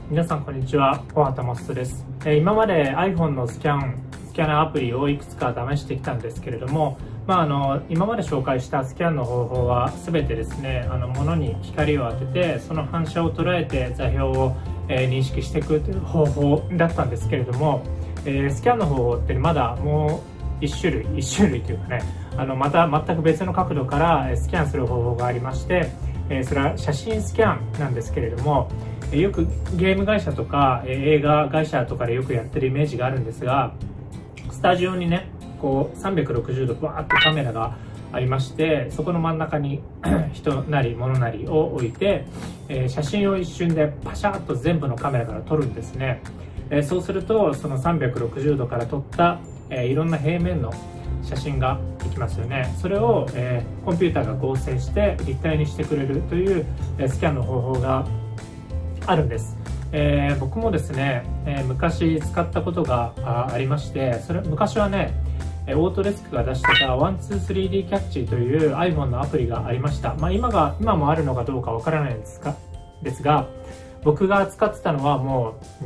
皆さんこんにちは、小畑マストです。今まで iPhone のスキャナーアプリをいくつか試してきたんですけれども、今まで紹介したスキャンの方法は全てですね、物に光を当ててその反射を捉えて座標を、認識していくという方法だったんですけれども、スキャンの方法ってまだもう一種類というかね、また全く別の角度からスキャンする方法がありまして、それは写真スキャンなんですけれども、よくゲーム会社とか映画会社とかでよくやってるイメージがあるんですが、スタジオにねこう360度バーッとカメラがありまして、そこの真ん中に人なり物なりを置いて、写真を一瞬でパシャッと全部のカメラから撮るんですね。そうするとその360度から撮ったいろんな平面の写真ができますよね。それをコンピューターが合成して立体にしてくれるというスキャンの方法があるんです。僕もですね、昔使ったことがありまして、昔はねオートデスクが出してた 123D キャッチという iPhone のアプリがありました。今もあるのかどうかわからないんですが、僕が使ってたのはもう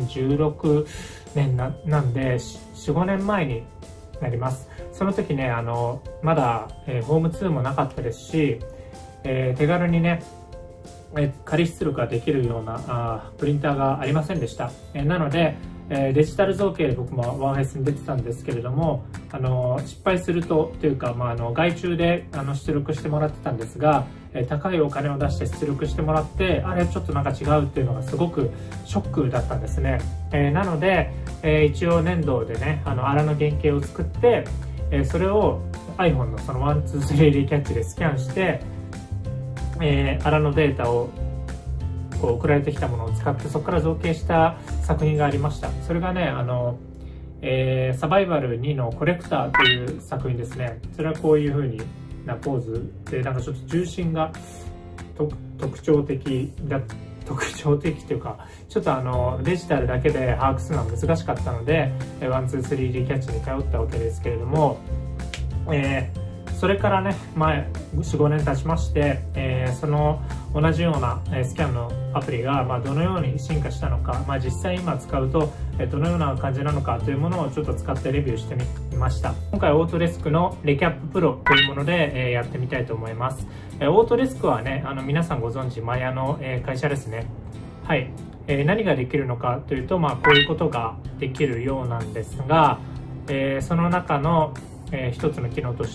2016年なんで 4,5 年前になります。その時ねまだ、ホーム2もなかったですし、手軽にね仮出力ができるようなプリンターがありませんでした。なのでデジタル造形で僕もワンフェスに出てたんですけれども、失敗するというか、外注で出力してもらってたんですが、高いお金を出して出力してもらって、あれちょっとなんか違うっていうのがすごくショックだったんですね。なので、一応粘土でね荒の原型を作って、それを iPhone のその 123D キャッチでスキャンして、荒のデータをこう送られてきたものを使ってそこから造形した作品がありました。それがねサバイバル2のコレクターという作品ですね。それはこういう風なポーズで、なんかちょっと重心が特徴的というか、ちょっとデジタルだけで把握するのは難しかったので 123D キャッチに頼ったわけですけれども、それからね4,5 年経ちまして、その同じようなスキャンのアプリがどのように進化したのか、実際今使うとどのような感じなのかというものをちょっと使ってレビューしてみました。今回オートデスクのレキャッププロというものでやってみたいと思います。オートデスクはね皆さんご存知マヤの会社ですね。はい、何ができるのかというと、こういうことができるようなんですが、その中の一つの機能として、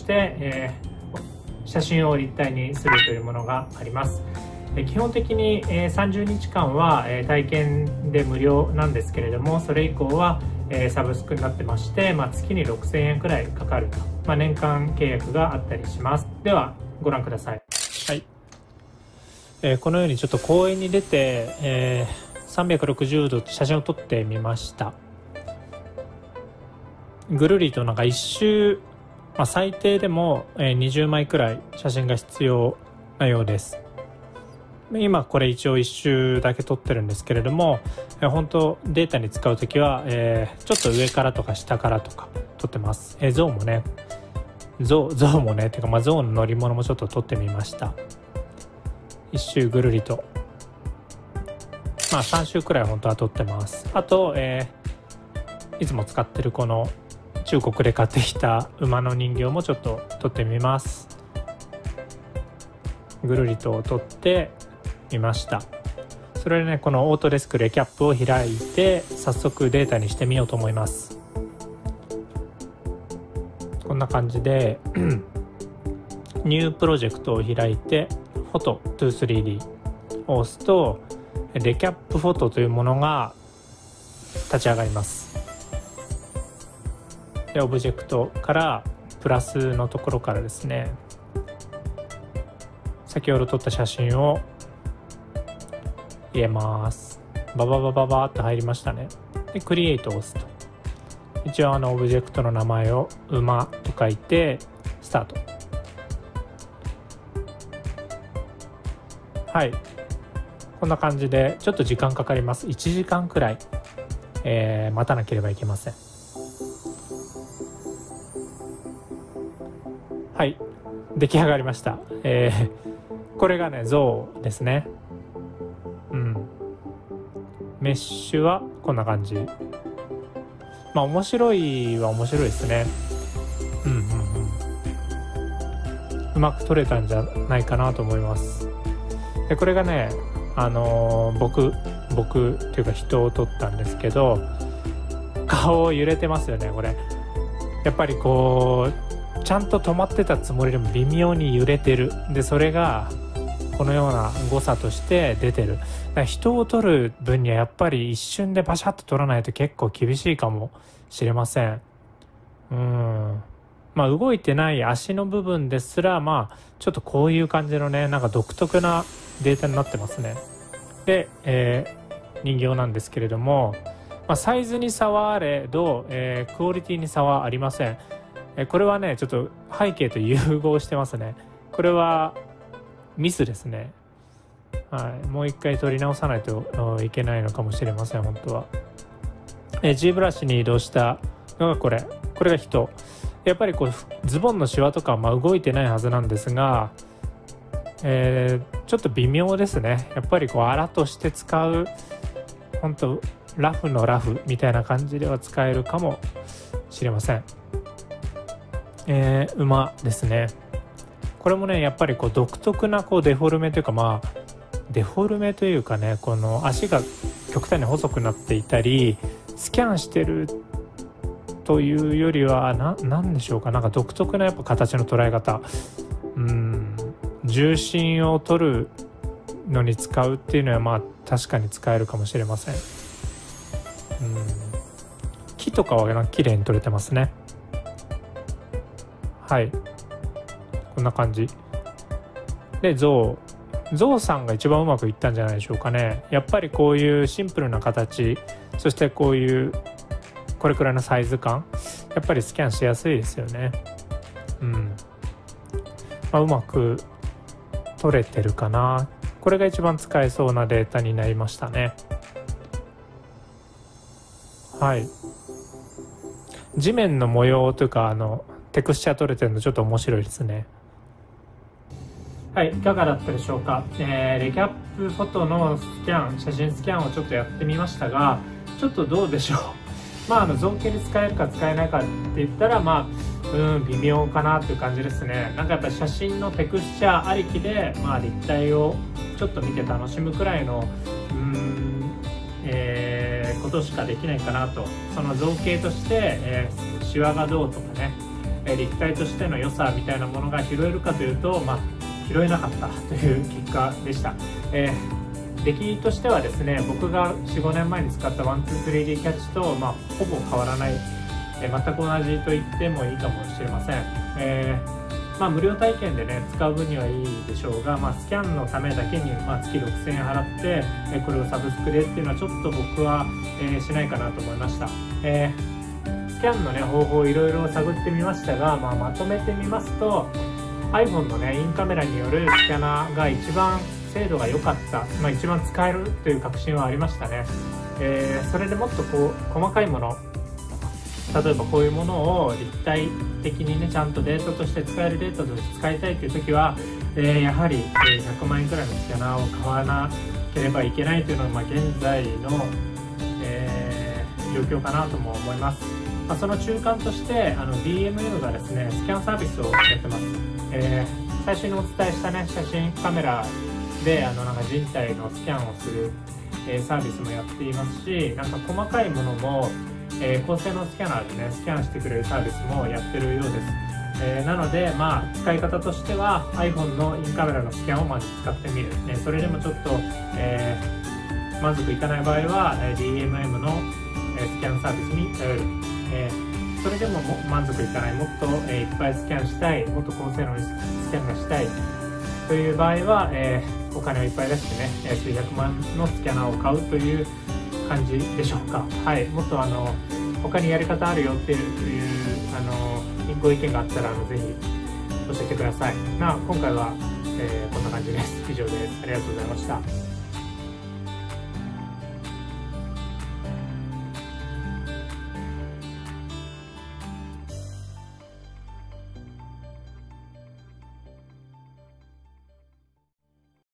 写真を立体にするというものがあります。基本的に30日間は体験で無料なんですけれども、それ以降はサブスクになってまして、月に6,000円くらいかかると、年間契約があったりします。ではご覧ください。はい、このようにちょっと公園に出て、360度写真を撮ってみました。ぐるりとなんか一周、最低でも20枚くらい写真が必要なようです。今これ一応一周だけ撮ってるんですけれども、本当データに使うときは、ちょっと上からとか下からとか撮ってます。象もねていうか象の乗り物もちょっと撮ってみました。一周ぐるりと3周くらい本当は撮ってます。あと、いつも使ってるこの中国で買ってきた馬の人形もちょっと撮ってみます。ぐるりと撮ってみました。それでねこのオートデスクレキャップを開いて早速データにしてみようと思います。こんな感じでニュープロジェクトを開いてフォト 2,3D を押すとレキャップフォトというものが立ち上がります。でオブジェクトからプラスのところからですね、先ほど撮った写真を入れます。バババババーっと入りましたね。でクリエイトを押すと、一応オブジェクトの名前を馬と書いてスタート。はい、こんな感じでちょっと時間かかります。1時間くらい、待たなければいけません。はい、出来上がりました。これがね象ですね。 メッシュはこんな感じ。まあ面白いは面白いですね。うまく撮れたんじゃないかなと思います。でこれがね、僕っていうか人を撮ったんですけど、顔揺れてますよね。これやっぱりこうちゃんと止まってたつもりでも微妙に揺れてる。でそれがこのような誤差として出てる。だから人を撮る分にはやっぱり一瞬でバシャッと撮らないと結構厳しいかもしれません。まあ動いてない足の部分ですら、まあちょっとこういう感じのね、なんか独特なデータになってますね。で、人形なんですけれども、まあ、サイズに差はあれど、クオリティに差はありません。これはねちょっと背景と融合してますね。これはミスですね。はい、もう一回撮り直さないといけないのかもしれません本当は。G ブラシに移動したのがこれが人。やっぱりこうズボンのシワとかはまあ動いてないはずなんですが、ちょっと微妙ですね。やっぱりこうアラとして使う本当ラフのラフみたいな感じでは使えるかもしれません。馬ですね。これもねやっぱりこう独特なこうデフォルメというか、まあデフォルメというかね、この足が極端に細くなっていたりスキャンしてるというよりはなんでしょうか、なんか独特なやっぱ形の捉え方、重心を取るのに使うっていうのはまあ確かに使えるかもしれません。木とかは綺麗に取れてますね。はい、こんな感じでゾウさんが一番うまくいったんじゃないでしょうかね。やっぱりこういうシンプルな形、そしてこういうこれくらいのサイズ感、やっぱりスキャンしやすいですよね。まあ、うまく取れてるかな。これが一番使えそうなデータになりましたね。はい、地面の模様というかテクスチャー取れてるのちょっと面白いですね。はい、いかがだったでしょうか。レキャップフォトのスキャン、写真スキャンをちょっとやってみましたが、ちょっとどうでしょう。まあ造形で使えるか使えないかって言ったら、まあ微妙かなという感じですね。なんかやっぱ写真のテクスチャーありきで、まあ立体をちょっと見て楽しむくらいのことしかできないかなと。その造形として、シワがどうとかね、立体としての良さみたいなものが拾えるかというと、まあ拾えなかったという結果でした。出来としてはですね、僕が 4,5 年前に使った 1,2,3D キャッチと、まあ、ほぼ変わらない、全く同じと言ってもいいかもしれません。まあ、無料体験でね使う分にはいいでしょうが、まあ、スキャンのためだけに、まあ、月6,000円払って、これをサブスクでっていうのはちょっと僕は、しないかなと思いました。スキャンのね方法をいろいろ探ってみましたが、まあ、まとめてみますと iPhone のねインカメラによるスキャナーが一番精度が良かった、まあ、一番使えるという確信はありましたね。それでもっとこう細かいもの、例えばこういうものを立体的にねちゃんとデータとして使えるデータとして使いたいという時は、やはり100万円くらいのスキャナーを買わなければいけないというのが、まあ、現在の、状況かなとも思います。まあ、その中間としてDMM がですねスキャンサービスをやってます。最初にお伝えしたね写真カメラでなんか人体のスキャンをする、サービスもやっていますし、なんか細かいものも、高性能スキャナーでねスキャンしてくれるサービスもやってるようです。なので、まあ、使い方としては iPhone のインカメラのスキャンをまず使ってみる、それでもちょっと、満足いかない場合は DMM のスキャンサービスに頼る。それでも満足いかない、もっといっぱいスキャンしたい、もっと高性能にスキャンがしたいという場合は、お金をいっぱい出してね数百万のスキャナーを買うという感じでしょうか。はい、もっと他にやり方あるよっていうご意見があったらぜひ教えてください。今回は、こんな感じです。以上です。ありがとうございました。